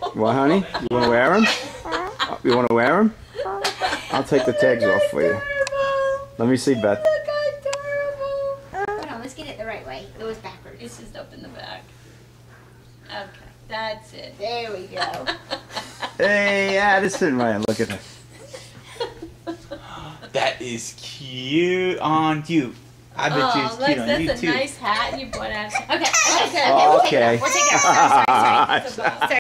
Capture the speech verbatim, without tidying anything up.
What, honey? You want to wear them? You want to wear them? I'll take the tags off for you. Let me see, Beth. Look how adorable. Hold on, let's get it the right way. It was backwards. It's just up in the back. Okay, that's it. There we go. Hey, Addison, man, look at that. That is cute on you. I bet Oh, you it's Lex, cute on that's you a too. nice hat you bought out. Okay, okay, Okay, okay. Oh, we'll take it okay. off. We'll take it off. Sorry, sorry, sorry. It's a bow. Sorry,